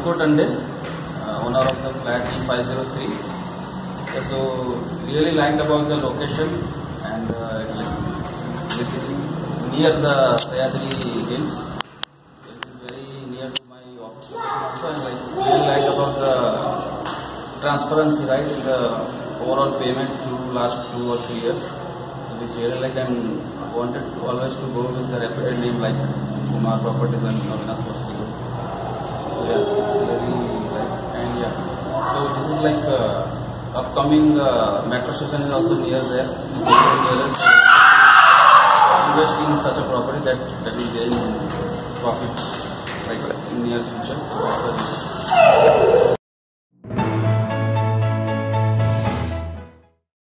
Mr Tandon, owner of the flat E503. So really liked about the location and near the Sayadri Hills. It is very near to my office also, and really liked about the transparency, right, in the overall payment through last 2 or 3 years. Which really like, and wanted to always to go with the reputed name like Kumar Properties and Mrs Tandon. So yeah, it's very like, and yeah. So this is like upcoming metro station is also near there. Invest in such a property that will gain profit like in near future. So